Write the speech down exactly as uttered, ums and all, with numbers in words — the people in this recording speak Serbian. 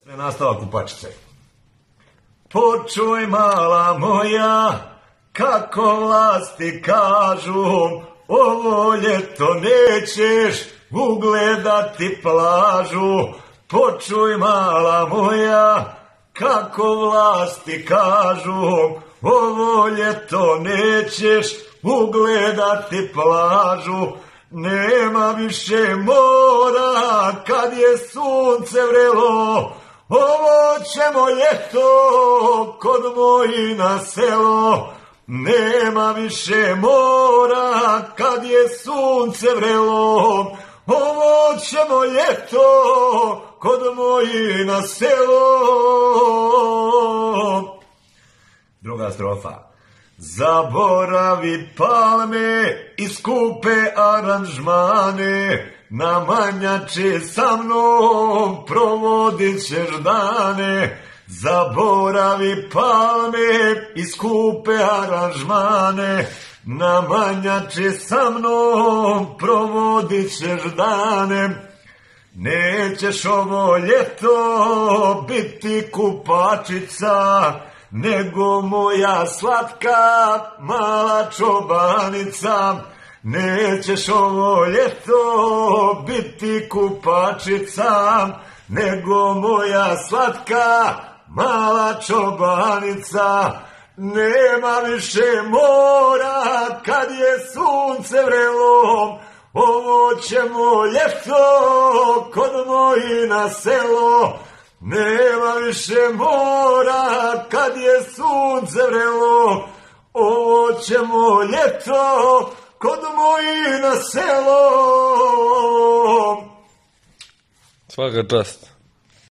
Nastavak Kupačice. Počuj mala moja, kako vlasti kažu, ovo ljeto nećeš ugledati plažu. Počuj mala moja, kako vlasti kažu, ovo ljeto nećeš ugledati plažu. Nema više mora kad je sunce vrelo, ovo ćemo ljeto kod moji na selo. Nema više mora kad je sunce vrelo, ovo ćemo ljeto kod moji na selo. Druga strofa. Zaboravi palme i skupe aranžmane, na manjači sa mnom provodit ćeš dane. Zaboravi palme i skupe aranžmane, na manjači sa mnom provodit ćeš dane. Nećeš ovo ljeto biti kupačica, nego moja slatka mala čobanica. Nećeš ovo ljeto biti kupačica, nego moja slatka mala čobanica. Nema više mora kad je sunce vrelo, ovo ćemo ljeto kod moji na selo. Nema više mora kad je sunce vrelo, ovo ćemo ljeto kod moji na selo. Svaka čast.